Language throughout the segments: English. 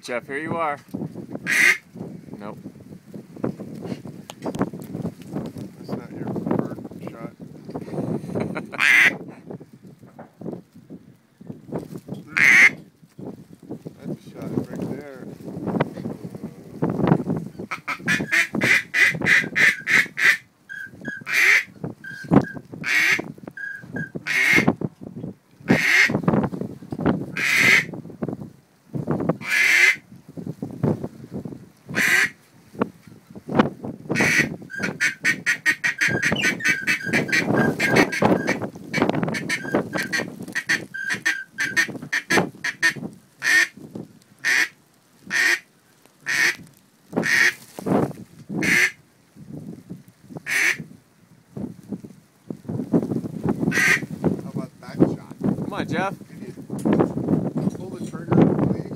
Jeff, here you are. Nope. That's not your preferred shot. That's a shot right there. Come on, Jeff. Pull the trigger, please.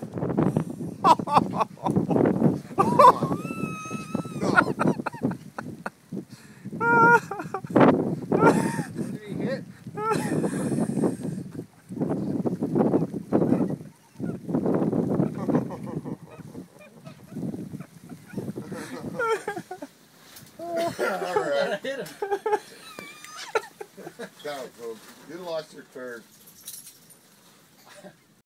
What did he hit? All right. Hit him. Go, folks. You lost your turn.